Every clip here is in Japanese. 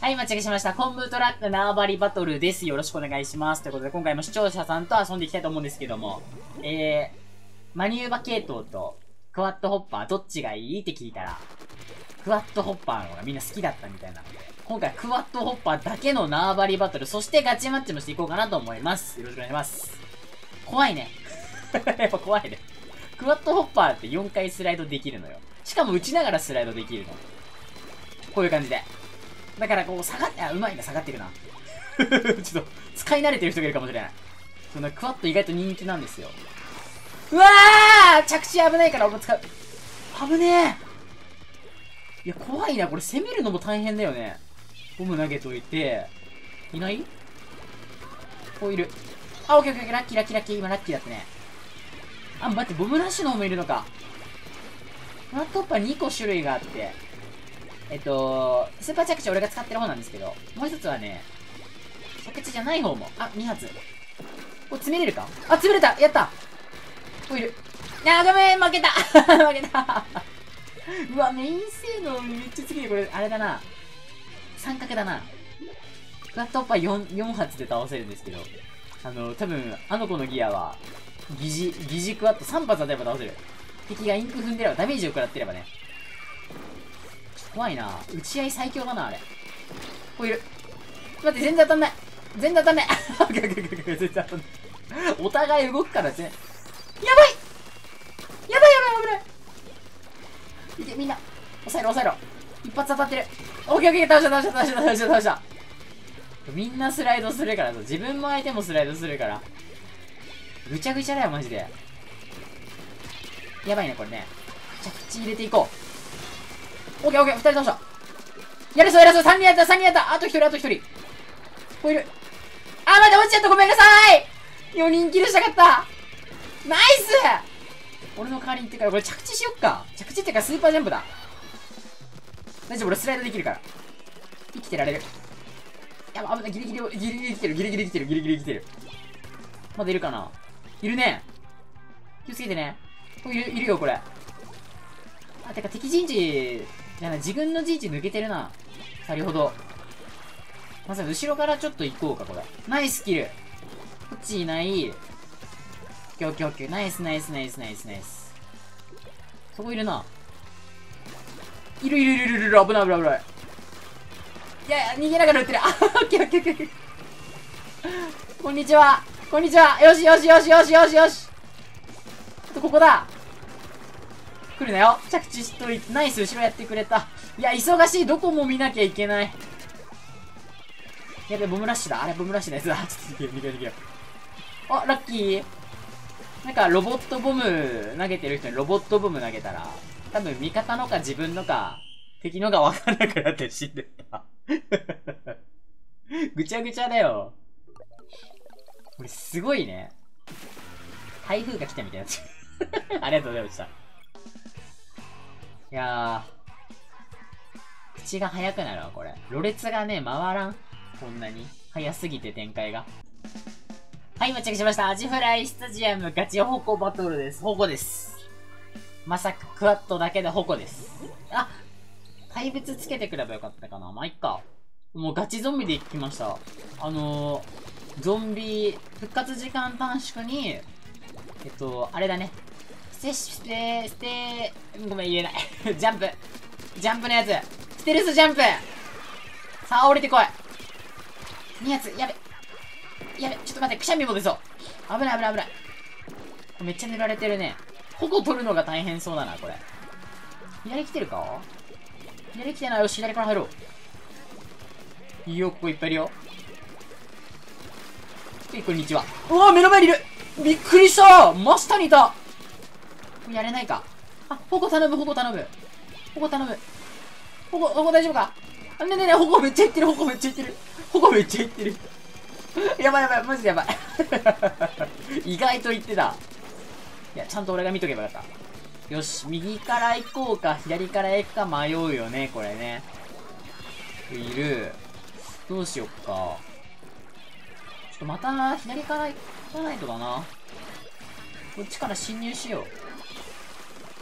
はい、間違えしました。コンブトラック縄張りバトルです。よろしくお願いします。ということで、今回も視聴者さんと遊んでいきたいと思うんですけども、マニューバ系統とクワッドホッパーどっちがいいって聞いたら、クワッドホッパーの方がみんな好きだったみたいなので、今回クワッドホッパーだけの縄張りバトル、そしてガチマッチもしていこうかなと思います。よろしくお願いします。怖いね。やっぱ怖いね。クワッドホッパーって4回スライドできるのよ。しかも打ちながらスライドできるの。こういう感じで。だからこう下がって、うまいな、下がってるな。ちょっと、使い慣れてる人がいるかもしれない。そのクワッド意外と人気なんですよ。うわー着地危ないから使う。危ねえ。いや、怖いな。これ攻めるのも大変だよね。ボム投げといて。いない？こういる。あ、オッケーオッケー、ラッキーラッキーラッキー。今ラッキーだったね。あ、待って、ボムラッシュの方もいるのか。クワッドホッパー2個種類があって。スーパー着地俺が使ってる方なんですけど、もう一つはね、着地じゃない方も、2発。これ詰めれるか？詰めれた！やった！こういる。ごめん負けた負けたうわ、メイン性能めっちゃすげえ。これ、あれだな。三角だな。クワッドホッパー4発で倒せるんですけど、多分、あの子のギアは、疑似クワッド3発当たれば倒せる。敵がインク踏んでれば、ダメージを食らってればね。怖いな。打ち合い最強だな、あれ。こういる。待って、全然当たんない。全然当たんない。全然当たんない。お互い動くからね。やばいやばいやばい危ない。いけ、みんな。抑えろ、抑えろ。一発当たってる。オッケーオッケー、倒した倒した倒した倒した倒した。みんなスライドするからさ、自分も相手もスライドするから。ぐちゃぐちゃだよ、マジで。やばいね、これね。着地入れていこう。オッケーオッケー、二人倒した。やれそうやれそう、3人やった、3人やった。あと1人、あと1人。こういる。待って、落ちちゃった、ごめんなさい。4人キルしたかった。ナイス。俺の代わりにってから、これ着地しよっか。着地ってかスーパージャンプだ。大丈夫、俺スライドできるから。生きてられる。やば、危ない、ギリギリ生きてる、ギリギリ生きてる、ギリギリ生きてる。まだいるかな？いるね。気をつけてね。これいるよ、これ。てか敵陣地、じゃない、自分の陣地抜けてるな。先ほど。まず後ろからちょっと行こうか、これ。ナイスキル。こっちいない。オッケーオッケーオッケー。ナイスナイスナイスナイスナイス。そこいるな。いるいるいるいるいる。危ない危ない危ない。いやいや、逃げながら撃ってる。オッケーオッケーオッケー。こんにちは。こんにちは。よしよしよしよしよしよし。ここだ。来るなよ。着地しといて。ナイス、後ろやってくれた。いや、忙しい。どこも見なきゃいけない。やべ、ボムラッシュだ。あれ、ボムラッシュのやつだ。ちょっと逃げよう逃げよう。ラッキー。なんか、ロボットボム投げてる人にロボットボム投げたら、多分味方のか自分のか、敵のか分かんなくなって死んでた。ぐちゃぐちゃだよ。これすごいね。台風が来たみたいな。ありがとうございました。いやー、口が早くなるわ、これ。ろれつがね、回らん。こんなに。早すぎて展開が。はい、到着しました。アジフライスタジアムガチホコバトルです。ホコです。まさかクワッドだけでホコです。怪物つけてくればよかったかな。まあ、いっか。もうガチゾンビで行きました。ゾンビ、復活時間短縮に、あれだね。ごめん、言えない。ジャンプ。ジャンプのやつ。ステルスジャンプ。さあ、降りてこい。2発。やべ。やべ。ちょっと待って。くしゃみも出そう。危ない危ない危ない。めっちゃ塗られてるね。矛取るのが大変そうだな、これ。左来てるか？左来てない。よし、左から入ろう。いいよ、ここいっぱいいるよ。こんにちは。うわ、目の前にいる。びっくりした。真下にいた。やれないか。矛頼む、矛頼む。矛頼む。矛大丈夫か？ねえねえねえ、矛めっちゃいってる、矛めっちゃいってる。矛めっちゃいってる。やばいやばい、マジでやばい。意外といってた。いや、ちゃんと俺が見とけばよかった。よし、右から行こうか、左から行くか迷うよね、これね。いる。どうしよっか。ちょっとまた、左から行かないとだな。こっちから侵入しよう。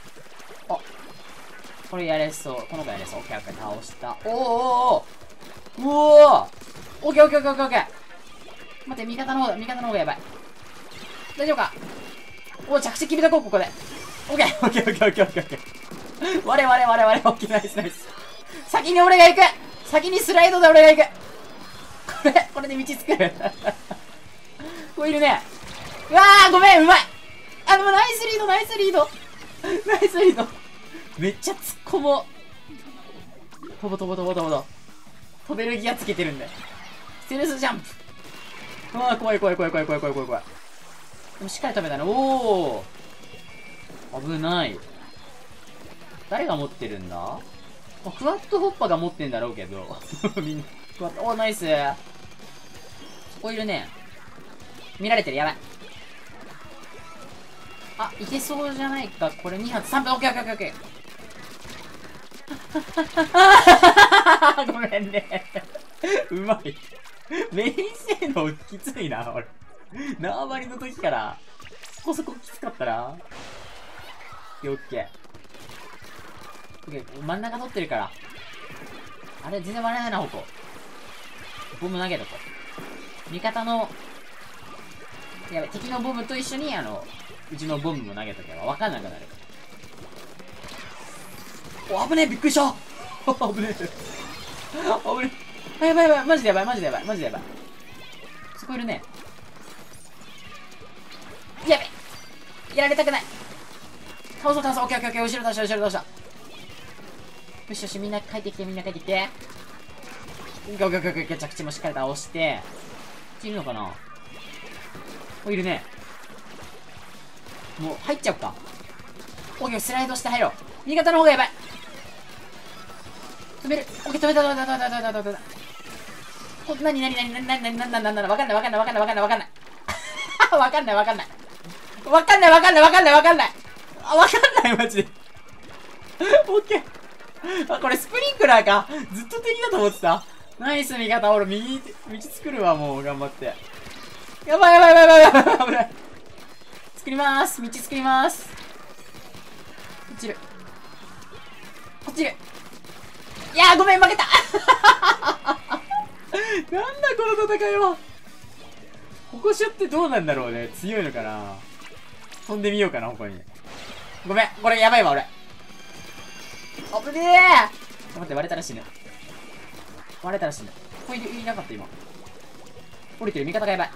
これやれそう。この子やれそう。オッケーオッケー、倒した。おーおーおーうおー、オッケーオッケーオッケーオッケーオッケー。待って、味方の方がやばい。大丈夫か。お、着地決めとこう、ここで。オッケーオッケーオッケーオッケーオッケーオッケー。我々、オッケー、ナイスナイス。先に俺が行く。先にスライドで俺が行く。これで道作る。こういるね。うわー、ごめん、うまい。あ、でもナイスリード、ナイスリード。ナイスリード。めっちゃ突っ込もう。飛べるギアつけてるんだよ。ステルスジャンプ。うわー、怖い。でもしっかり飛べたね。おー。危ない。誰が持ってるんだ？クワッドホッパーが持ってんだろうけど。みんな、クワッド、おー、ナイス。そこいるね。見られてる、やばい。あ、いけそうじゃないか。これ2発、3分、オッケーオッケーオッケー。ごめんね。うまい。メイン性能きついな、俺。縄張りの時から、そこそこきつかったな。オッケーオッケー。オッケー、真ん中取ってるから。あれ、全然割れないな、ここ。ボム投げとこう。味方の、やべ、敵のボムと一緒に、うちのボムも投げとけば分かんなくなる。お、危ねえ、びっくりした。危ねえ。やばい、マジでやばい。そこいるね。やべ、やられたくない。倒そう、オッケー、後ろ倒した。よし、みんな帰ってきて。オッケー、着地もしっかり倒して。こっちいるのかな。お、いるね。もう、入っちゃうか。オッケー、スライドして入ろう。味方の方がやばい。止める。オッケー、止めた。なにわかんない。わかんない、マジで。オッケー。あ、これスプリンクラーか。ずっと敵だと思ってた。ナイス味方。俺、道作るわ、もう、頑張って。やばい。危ない。道作ります。落ちる。いやー、ごめん、負けた。なんだこの戦いは。ここしょってどうなんだろうね。強いのかな。飛んでみようかな、ここに。ごめん、これやばいわ、俺。危ねえ。待って、割れたら死ぬ。ここいなかった、今。降りてる、味方がやばい。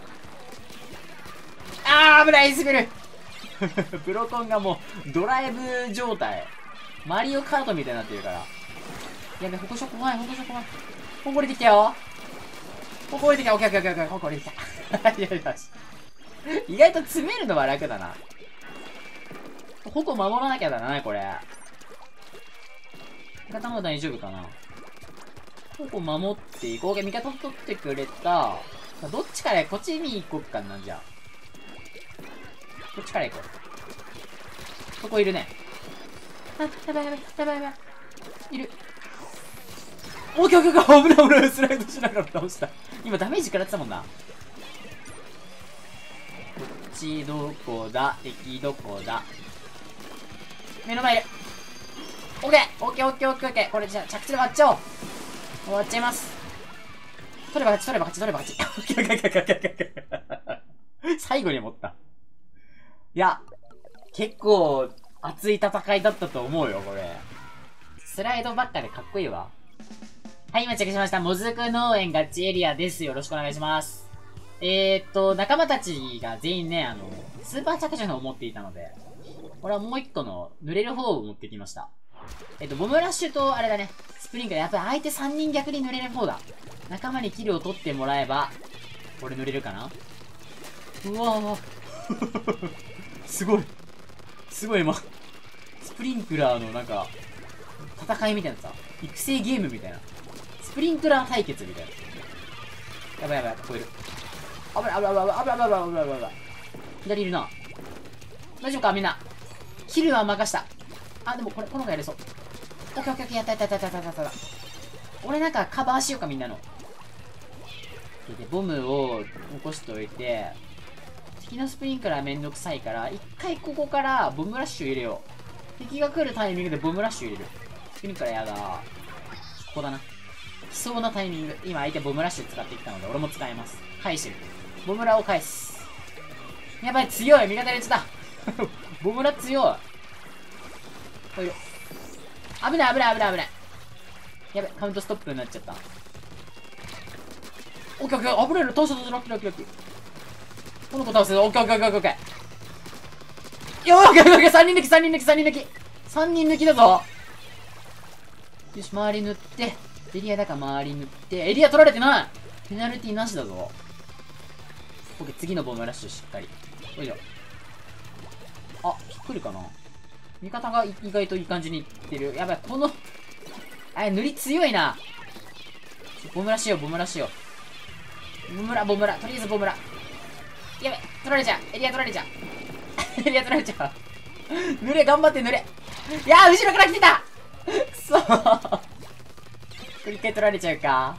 あー、危ない、滑る。プロトンがもう、ドライブ状態。マリオカートみたいになってるから。やべ、歩行者怖い。ここ降りてきたよ。オッケー。ここ降りてきた。よし。意外と詰めるのは楽だな。矛守らなきゃだな、これ。味方も大丈夫かな。矛守っていこう。味方取ってくれた。どっちからこっちに行こっかな、じゃあ。こっちから行こう。ここいるね。あ、やばい。いる。オッケー。危ない。スライドしながら倒した。今ダメージ食らってたもんな。こっちどこだ？敵どこだ？目の前いる。オッケー。これじゃあ着地で終わっちゃおう。終わっちゃいます。取れば勝ち。オッケー。最後に持った。いや、結構熱い戦いだったと思うよ、これ。スライドばっかでかっこいいわ。はい、今チェックしました。もずく農園ガチエリアです。よろしくお願いします。仲間たちが全員ね、スーパー着地のを持っていたので、これはもう一個の濡れる方を持ってきました。ボムラッシュと、あれだね、スプリンクラー。やっぱり相手3人逆に濡れる方だ。仲間にキルを取ってもらえば、これ濡れるかな。うわぁ。すごい今。スプリンクラーのなんか、戦いみたいなさ、育成ゲームみたいな。スプリンクラー対決みたいな。やばい、ここいる。危ない。左いるな。大丈夫かみんな。キルは任した。あ、でもこの方がやれそう。オッケー。やった。俺なんかカバーしようか、みんなの。で、ボムを起こしておいて、敵のスプリンクラーめんどくさいから、一回ここからボムラッシュ入れよう。敵が来るタイミングでボムラッシュ入れる。スプリンクラーやだ。ここだな。 来そうなタイミング。今相手ボムラッシュ使ってきたので、俺も使えます。返してる。ボムラを返す。やばい、強い。味方入れちゃった。ボムラ強い。これ危ない危ない危ない危ない。やべ、カウントストップになっちゃった。オッケーオッケー、危ないの。倒した倒した。ラッキーラッキーラッキー。この子倒せる。オッケーオッケーオッケーオッケー。よー、オッケーオッケー。3人抜き3人抜き3人抜き。3人抜きだぞ。よし、周り塗って。エリアだから周り塗って。エリア取られてない。ペナルティなしだぞ。オッケー、次のボムラッシュしっかり。よいしょ。あ、来るかな。味方が意外といい感じにいってる。やばい、この、塗り強いな。ボムラしよう、ボムラしよう。ボムラ、ボムラ。とりあえずボムラ。やべ、取られちゃう。エリア取られちゃう。エリア取られちゃう。濡れ、頑張って濡れ。いやー、後ろから来てたくそー。一回取られちゃうか。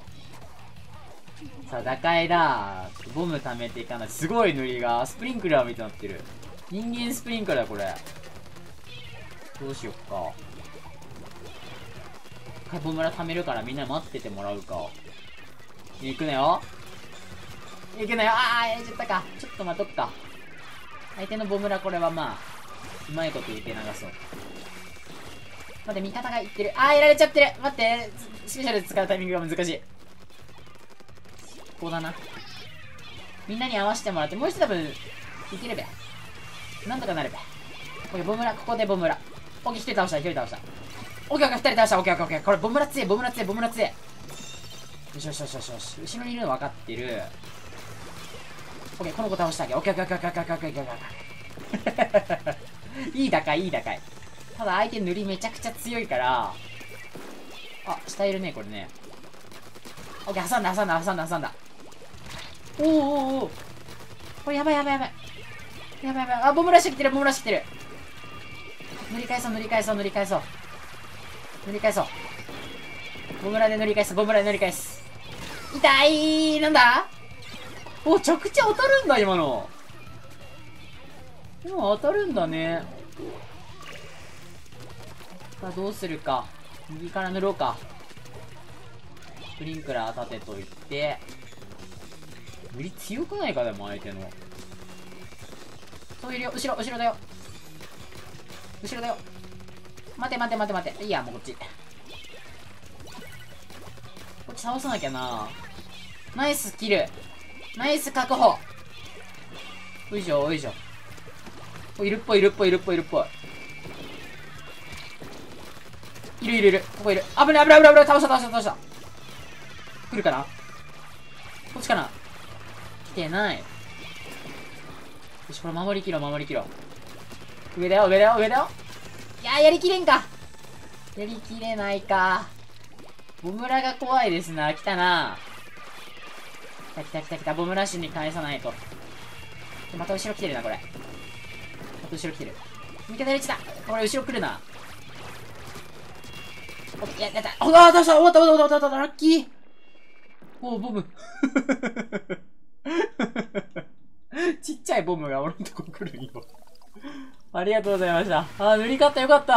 さあ、打開だ。ボム溜めていかない。すごい塗りが。スプリンクラーみたいになってる。人間スプリンクラーだ、これ。どうしよっか。一回ボムラ貯めるからみんな待っててもらうか。行くなよ。行くなよ。あー、やっちゃったか。ちょっと待っとくか。相手のボムラこれはまあ、うまいこと受け流そう。待って、味方がいってる。あー、やられちゃってる。待って、スペシャルで使うタイミングが難しい。ここだな。みんなに合わせてもらって、もう一度多分、いけるべ。なんとかなるべ。オッケー、ボムラ、ここでボムラ。オッケー、一人倒した、一人倒した。オッケー、オッケー、二人倒した、オッケー、オッケー、オッケー。これ、ボムラ強い、ボムラ強い、ボムラ強い。よしよしよしよしよし。後ろにいるの分かってる。オッケー、この子倒したわけ。オッケー、オッケー、オッケー、オッケー、オッケー、オッケー、オッケー。いい打開、いい打開。ただ、相手塗りめちゃくちゃ強いから。あ、下いるね、これね。オッケー、挟んだ、挟んだ、挟んだ、挟んだ。おーおーおー。これ、やばいやばいやばい。やばいやばい。あ、ボムラしてきてる、ボムラしてきてる。塗り返そう、塗り返そう、塗り返そう。塗り返そう。ボムラで塗り返す、ボムラで塗り返す。痛いー。なんだお、着地当たるんだ、今の。今当たるんだね。さあ、どうするか。右から塗ろうか。スプリンクラー立てといて。塗り強くないか、でも相手の。そういるよ。後ろ、後ろだよ。後ろだよ。待て待て待て待て。いいや、もうこっち。こっち倒さなきゃな。ナイスキル。ナイス確保。おいしょ、おいしょ。お、いるっぽい、いるっぽい、いるっぽい、いるっぽい。いるいるいる。ここいる。危ない危ない危ない危ない。倒した倒した倒した。来るかな。こっちかな。来てない。よし、これ守りきろ、守りきろ。上だよ、上だよ、上だよ。いやー、やりきれんか。やりきれないか。ボムラが怖いですな。来たな。来た来た来た来た。ボムラッシュに返さないと。また後ろ来てるな、これ。また後ろ来てる。味方入れちゃった。これ後ろ来るな。オッケー、やった。あ、倒した。終わった終わった終わった終わった。ラッキー。おー、ボム。ちっちゃいボムが俺のとこ来るよ。ありがとうございました。あー、塗り勝ったよかった。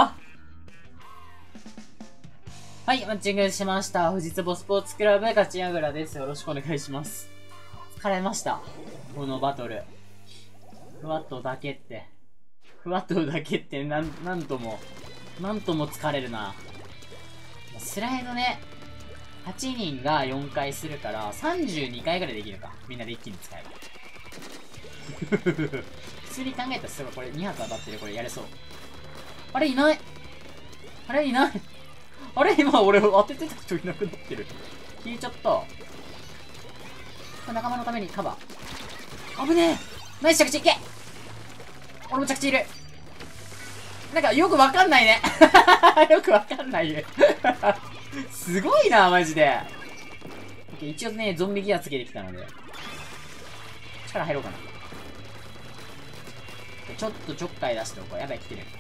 はい、マッチングしました。富士壺スポーツクラブ勝ちやぐらです。よろしくお願いします。疲れました。このバトル。ふわっとだけって。ふわっとだけってなんとも疲れるな。スライドね、8人が4回するから、32回ぐらいできるか。みんなで一気に使えば。普通に考えたらすごい、これ2発当たってる。これやれそう。あれいない。あれいない。あれ今俺当ててた人いなくなってる。消えちゃった。仲間のためにカバー。危ねえ。ナイス着地いけ。俺も着地いる。なんかよくわかんないね。よくわかんないね。すごいな、マジで。一応ね、ゾンビギアつけてきたので。力入ろうかな。ちょっとちょっかい出しておこう。やばい、来てる。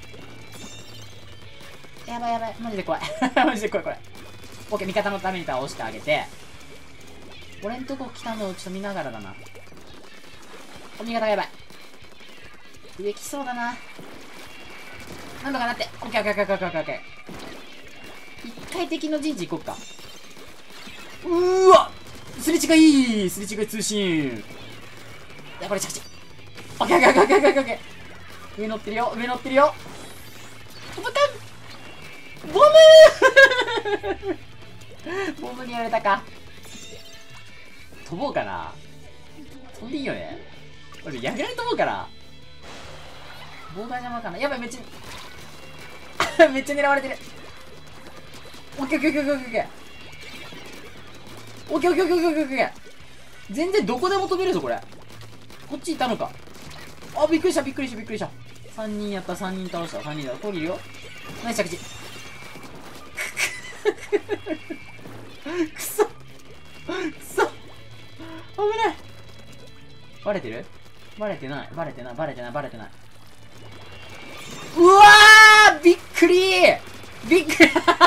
やばいやばい。マジで怖い。マジで怖い、これ。オッケー、味方のために倒してあげて。俺んとこ来たのをちょっと見ながらだな。お、味方がやばい。できそうだな。なんとかなって。オッケーオッケーオッケーオッケーオッケー。一回敵の陣地行こっか。 うーわすれ違いすれ違い通信。や、これ着地。オッケーオッケーオッケーオッケーオッケー。上乗ってるよ、上乗ってるよ。ボタンボムボムにやられたか。飛ぼうかな。飛んでいいよね。俺、やぐらに飛ぼうかな。妨害邪魔かな。やばい、めっちゃめっちゃ狙われてる。オッケーオッケーオッケーオッケーオッケーオッケーオッケーオッケーオッケーオッケーオッケー。全然どこでも飛べるぞ、これ。こっちいたのか。あ、びっくりした、びっくりした、びっくりした。3人やった、3人倒した、3人だ。通るよ。ナイス着地。くそくそ危ない。バレてる？バレてない、バレてない、バレてない、バレてない。うわーびっくりびっくり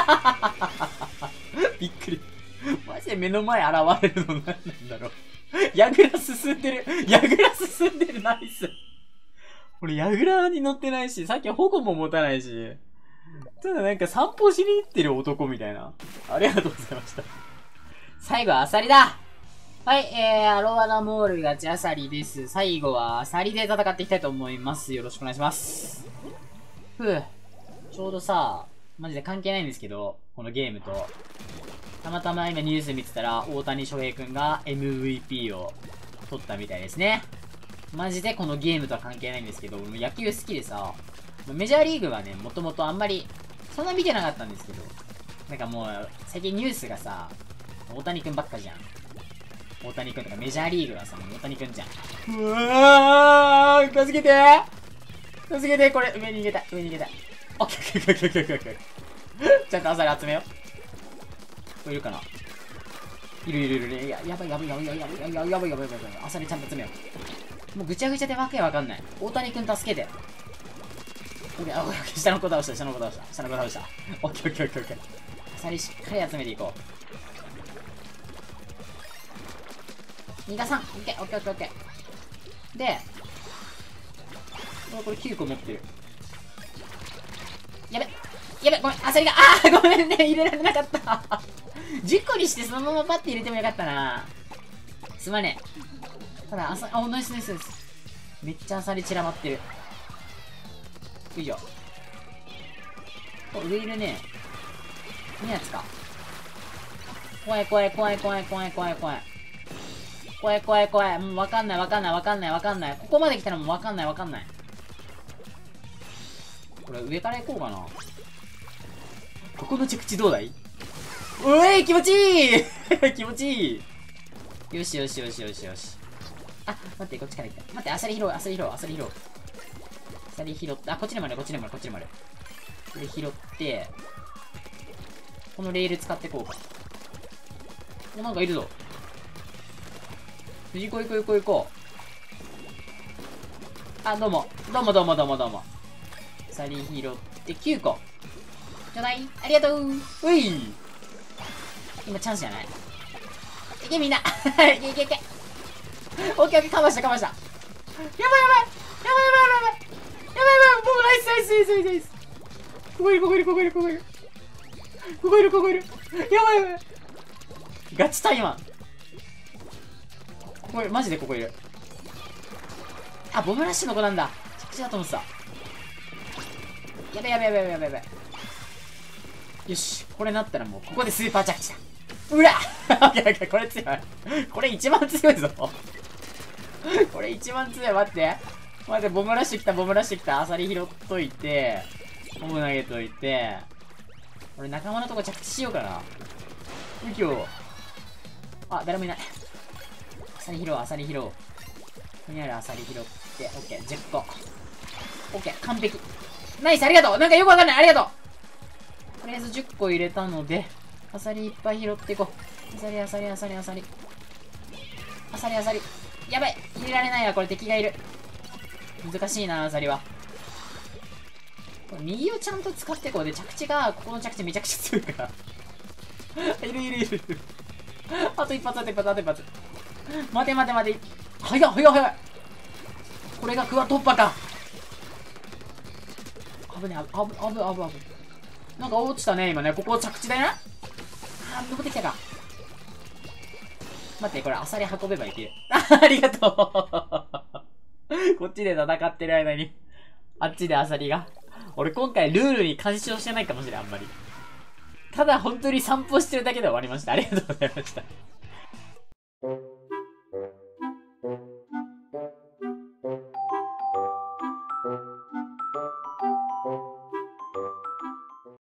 びっくり。マジで目の前現れるの何なんだろう。ヤグラ進んでる。ヤグラ進んでる。ナイス。俺ヤグラに乗ってないし、さっき保護も持たないし。ただなんか散歩しに行ってる男みたいな。ありがとうございました。最後はアサリだ。はい、アロワナモールガチアサリです。最後はアサリで戦っていきたいと思います。よろしくお願いします。ふぅ。ちょうどさ、マジで関係ないんですけど、このゲームと。たまたま今ニュース見てたら、大谷翔平くんが MVP を取ったみたいですね。マジでこのゲームとは関係ないんですけど、俺も野球好きでさ、メジャーリーグはね、もともとあんまり、そんな見てなかったんですけど、なんかもう、最近ニュースがさ、大谷くんばっかじゃん。大谷くんとかメジャーリーグはさ、大谷くんじゃん。うわー助けて助けてこれ、上に逃げた上に逃げた。オッケーオッケーオッケーオッケーオッケー。ちゃんとアサリ集めよう。これいるかないるいるいる。やばいやばいやばいやばいやばいやばいやばいやばいやばい。アサリちゃんと集めよう。もうぐちゃぐちゃでわけわかんない。大谷くん助けて。オッケー、オッケー、下の子倒した、下の子倒した、下の子倒した。オッケーオッケーオッケーオッケー。アサリしっかり集めていこう。2が3。オッケーオッケーオッケーオッケー。で、これ9個持ってる。やべやべ、ごめん、アサリが、ごめんね、入れられなかった。10個にしてそのままパッて入れてもよかったな。すまねえ。ただ、ナイスナイスナイス。めっちゃアサリ散らばってる。よいしょ。上いるね。いいやつか。怖い怖い怖い怖い怖い怖い怖い。怖い怖い怖い。もうわかんないわかんないわかんないわかんない。ここまで来たらもうわかんないわかんない。これ上から行こうかな。ここの着地どうだい？おい気持ちいい気持ちいい。よしよしよしよしよし。あ、待って、こっちから行った。待って、アサリ拾う、アサリ拾う、アサリ拾う。アサリ拾って、こっちにもある、こっちにもある、こっちにもある。これ拾って、このレール使ってこうか。お、なんかいるぞ。行こう行こう行こう行こう。どうも。どうもどうもどうもどうも。アサリ拾って9個。ちょうだい。ありがとう。うい。今チャンスじゃない？いけみんな。いけいけいけ。オッケーオッケー、かましたかました。やばいやばい。やばいやばいやばいやばい。やばいやばい。もうナイスナイスナイスナイスナイス。ここいるここいるここいるここいる。ここいるここいる。やばいやばい。ガチタイマン。ここいる、マジでここいる。ボムラッシュの子なんだ。着地だと思ってた。やべやべやべやべやべやべ。よし、これなったらもうここでスーパー着地だ。うらこれ強い。これ一番強いぞ。これ一番強い。待って。待って、ボムラッシュ来た、ボムラッシュ来た。アサリ拾っといて、ボム投げといて、俺仲間のとこ着地しようかな。右京。誰もいない。アサリ拾おう、アサリ拾おう。ここにあるアサリ拾って、オッケー、10個。オッケー、完璧。ナイス、ありがとう。なんかよくわかんない。ありがとう。とりあえず10個入れたので、アサリいっぱい拾っていこう。アサリ、アサリ、アサリ、アサリ。アサリ、アサリ。やばい。入れられないわ、これ敵がいる。難しいな、アサリは。これ右をちゃんと使ってこうで、着地が、ここの着地めちゃくちゃ強いから。いるいるいる。あと一発、あと一発、あと一発。待て待て待て。早っ早っ早い。これがクワ突破か。危ねえ、危ねなんか落ちたね、今ね。ここ着地だよな。登ってきたか。 待って、これアサリ運べばいける。ありがとうこっちで戦ってる間に、あっちでアサリが。俺今回ルールに干渉してないかもしれん、あんまり。ただ本当に散歩してるだけで終わりました。ありがとうございました。